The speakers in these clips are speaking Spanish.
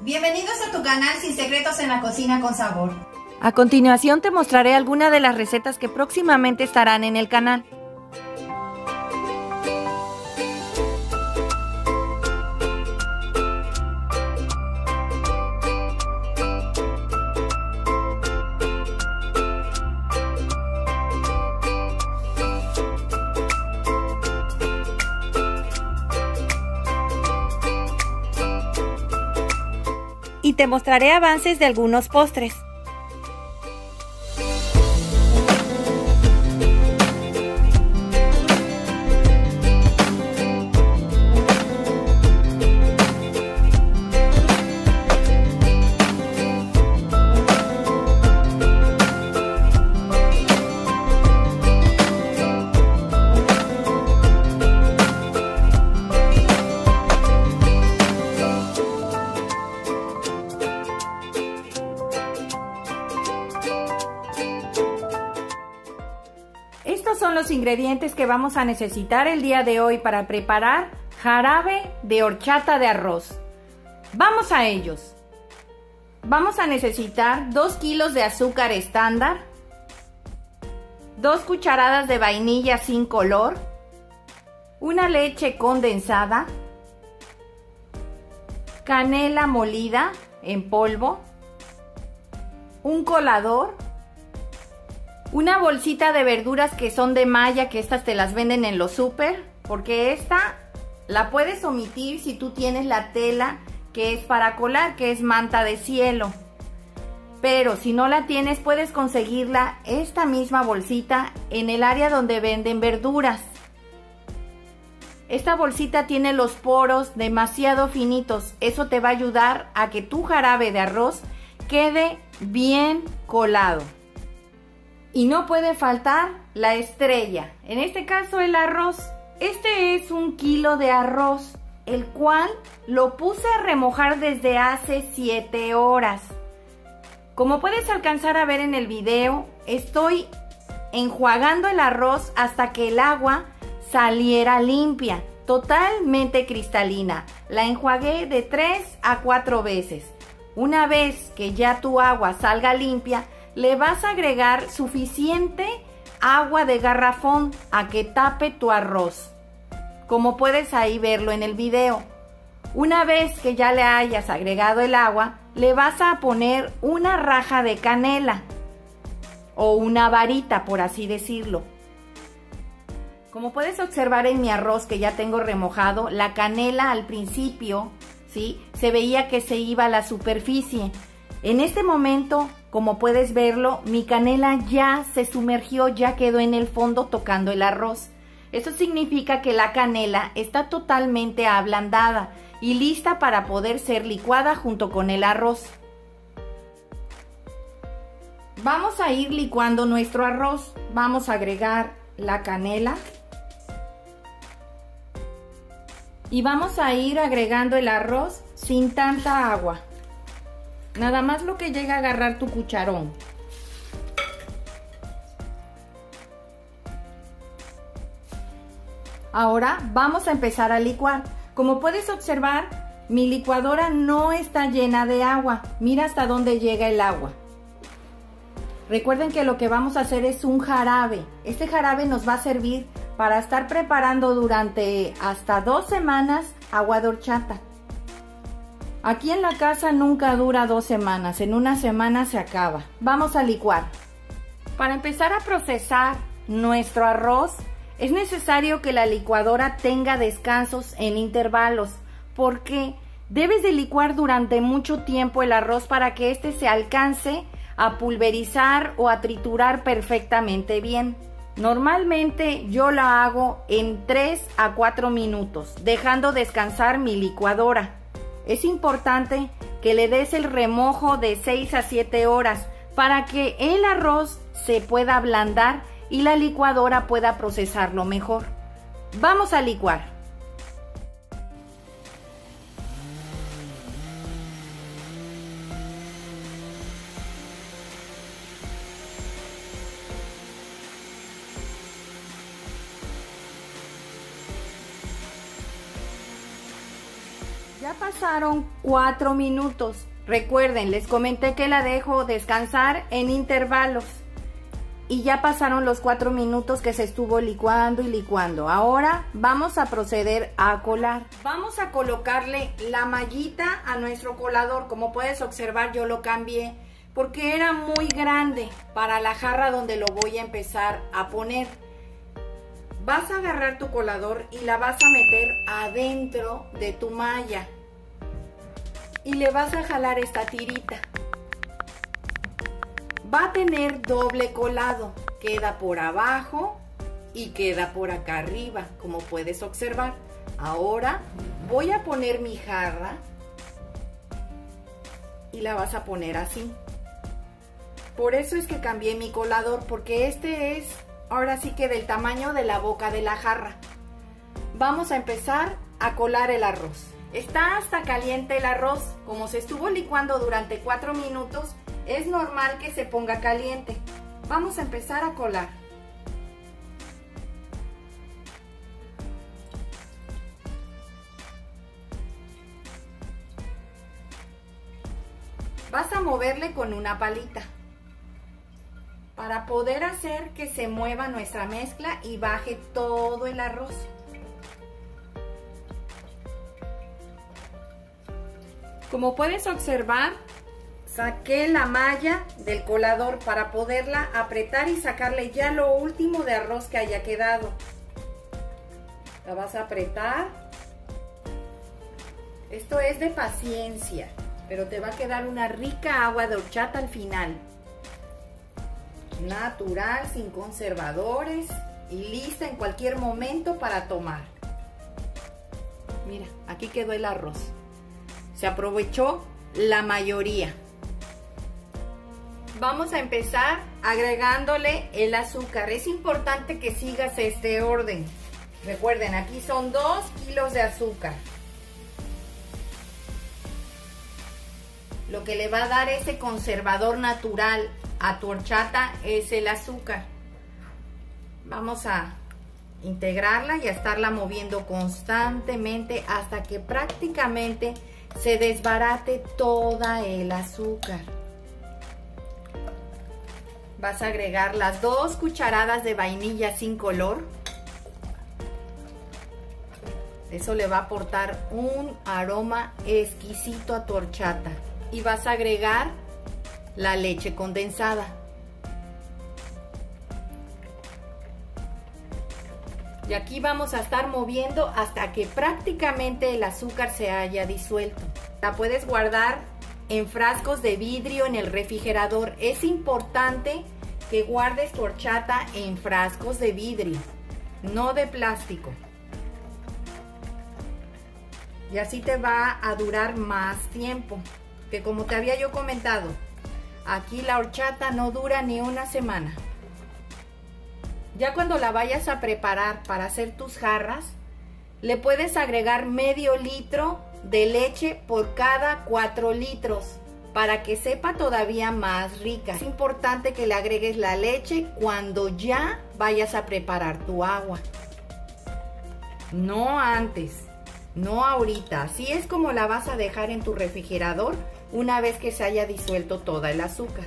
Bienvenidos a tu canal Sin Secretos en la Cocina con Sabor. A continuación te mostraré algunas de las recetas que próximamente estarán en el canal. Y te mostraré avances de algunos postres. Estos son los ingredientes que vamos a necesitar el día de hoy para preparar jarabe de horchata de arroz. Vamos a ellos. Vamos a necesitar 2 kilos de azúcar estándar, 2 cucharadas de vainilla sin color, una leche condensada, canela molida en polvo, un colador, una bolsita de verduras que son de malla, que estas te las venden en los súper, porque esta la puedes omitir si tú tienes la tela que es para colar, que es manta de cielo. Pero si no la tienes, puedes conseguirla esta misma bolsita en el área donde venden verduras. Esta bolsita tiene los poros demasiado finitos, eso te va a ayudar a que tu jarabe de arroz quede bien colado. Y no puede faltar la estrella, en este caso el arroz. Este es 1 kilo de arroz, el cual lo puse a remojar desde hace 7 horas. Como puedes alcanzar a ver en el video, estoy enjuagando el arroz hasta que el agua saliera limpia, totalmente cristalina. La enjuagué de 3 a 4 veces. Una vez que ya tu agua salga limpia, le vas a agregar suficiente agua de garrafón a que tape tu arroz, como puedes ahí verlo en el video. Una vez que ya le hayas agregado el agua, le vas a poner una raja de canela o una varita, por así decirlo. Como puedes observar en mi arroz que ya tengo remojado, la canela al principio, ¿sí?, se veía que se iba a la superficie. En este momento, como puedes verlo, mi canela ya se sumergió, ya quedó en el fondo tocando el arroz. Eso significa que la canela está totalmente ablandada y lista para poder ser licuada junto con el arroz. Vamos a ir licuando nuestro arroz. Vamos a agregar la canela y vamos a ir agregando el arroz sin tanta agua. Nada más lo que llega a agarrar tu cucharón. Ahora vamos a empezar a licuar. Como puedes observar, mi licuadora no está llena de agua. Mira hasta dónde llega el agua. Recuerden que lo que vamos a hacer es un jarabe. Este jarabe nos va a servir para estar preparando durante hasta 2 semanas agua de horchata. Aquí en la casa nunca dura 2 semanas, en 1 semana se acaba. Vamos a licuar. Para empezar a procesar nuestro arroz, es necesario que la licuadora tenga descansos en intervalos, porque debes de licuar durante mucho tiempo el arroz para que éste se alcance a pulverizar o a triturar perfectamente bien. Normalmente yo la hago en 3 a 4 minutos, dejando descansar mi licuadora. Es importante que le des el remojo de 6 a 7 horas para que el arroz se pueda ablandar y la licuadora pueda procesarlo mejor. Vamos a licuar. Ya Ya pasaron 4 minutos. Recuerden, les comenté que la dejo descansar en intervalos. Y ya pasaron los 4 minutos que se estuvo licuando y licuando. Ahora vamos a proceder a colar. Vamos a colocarle la mallita a nuestro colador. Como puedes observar, yo lo cambié porque era muy grande para la jarra donde lo voy a empezar a poner. Vas a agarrar tu colador y la vas a meter adentro de tu malla. Y le vas a jalar esta tirita. Va a tener doble colado, queda por abajo y queda por acá arriba, como puedes observar. Ahora voy a poner mi jarra y la vas a poner así. Por eso es que cambié mi colador, porque este es ahora sí que del tamaño de la boca de la jarra. Vamos a empezar a colar el arroz. Está hasta caliente el arroz, como se estuvo licuando durante 4 minutos, es normal que se ponga caliente. Vamos a empezar a colar. Vas a moverle con una palita para poder hacer que se mueva nuestra mezcla y baje todo el arroz. Como puedes observar, saqué la malla del colador para poderla apretar y sacarle ya lo último de arroz que haya quedado. La vas a apretar. Esto es de paciencia, pero te va a quedar una rica agua de horchata al final. Natural, sin conservadores y lista en cualquier momento para tomar. Mira, aquí quedó el arroz. Se aprovechó la mayoría. Vamos a empezar agregándole el azúcar. Es importante que sigas este orden. Recuerden, aquí son 2 kilos de azúcar. Lo que le va a dar ese conservador natural a tu horchata es el azúcar. Vamos a integrarla y a estarla moviendo constantemente hasta que prácticamente se desbarate toda el azúcar. Vas a agregar las 2 cucharadas de vainilla sin color. Eso le va a aportar un aroma exquisito a tu horchata. Y vas a agregar la leche condensada. Y aquí vamos a estar moviendo hasta que prácticamente el azúcar se haya disuelto. La puedes guardar en frascos de vidrio en el refrigerador. Es importante que guardes tu horchata en frascos de vidrio, no de plástico. Y así te va a durar más tiempo. Que como te había yo comentado, aquí la horchata no dura ni una semana. Ya cuando la vayas a preparar para hacer tus jarras, le puedes agregar medio litro de leche por cada 4 litros para que sepa todavía más rica. Es importante que le agregues la leche cuando ya vayas a preparar tu agua. No antes, no ahorita. Así es como la vas a dejar en tu refrigerador una vez que se haya disuelto toda el azúcar.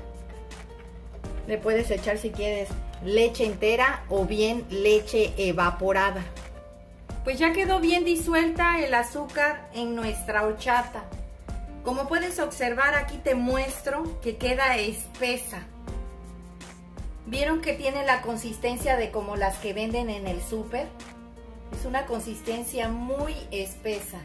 Le puedes echar si quieres leche entera o bien leche evaporada. Pues ya quedó bien disuelta el azúcar en nuestra horchata. Como puedes observar, aquí te muestro que queda espesa. ¿Vieron que tiene la consistencia de como las que venden en el súper? Es una consistencia muy espesa.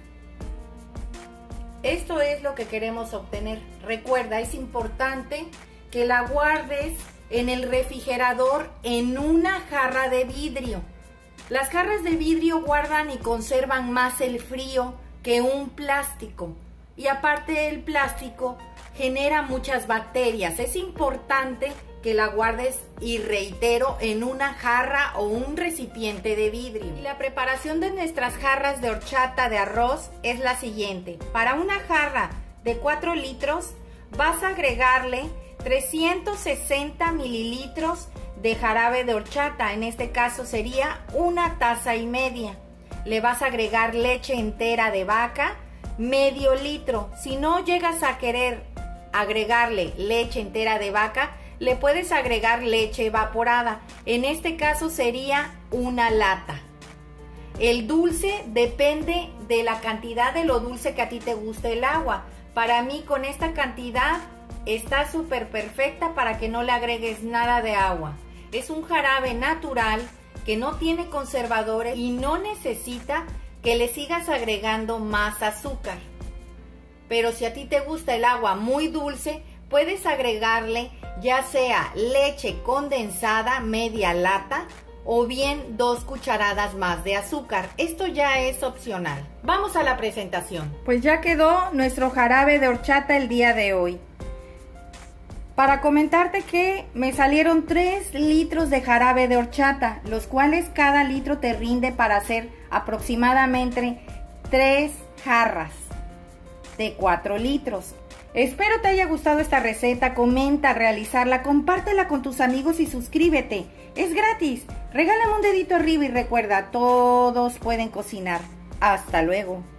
Esto es lo que queremos obtener. Recuerda, es importante que la guardes en el refrigerador en una jarra de vidrio. Las jarras de vidrio guardan y conservan más el frío que un plástico. Y aparte el plástico genera muchas bacterias. Es importante que la guardes, y reitero, en una jarra o un recipiente de vidrio. Y la preparación de nuestras jarras de horchata de arroz es la siguiente. Para una jarra de 4 litros vas a agregarle 360 mililitros de jarabe de horchata. En este caso sería 1,5 tazas. Le vas a agregar leche entera de vaca, medio litro. Si no llegas a querer agregarle leche entera de vaca, le puedes agregar leche evaporada. En este caso sería una lata. El dulce depende de la cantidad de lo dulce que a ti te guste el agua. Para mí con esta cantidad está súper perfecta para que no le agregues nada de agua. Es un jarabe natural que no tiene conservadores y no necesita que le sigas agregando más azúcar. Pero si a ti te gusta el agua muy dulce, puedes agregarle ya sea leche condensada, media lata, o bien 2 cucharadas más de azúcar. Esto ya es opcional. Vamos a la presentación. Pues ya quedó nuestro jarabe de horchata el día de hoy. Para comentarte que me salieron 3 litros de jarabe de horchata, los cuales cada litro te rinde para hacer aproximadamente 3 jarras de 4 litros. Espero te haya gustado esta receta, comenta, realizarla, compártela con tus amigos y suscríbete. Es gratis. Regálame un dedito arriba y recuerda, todos pueden cocinar. Hasta luego.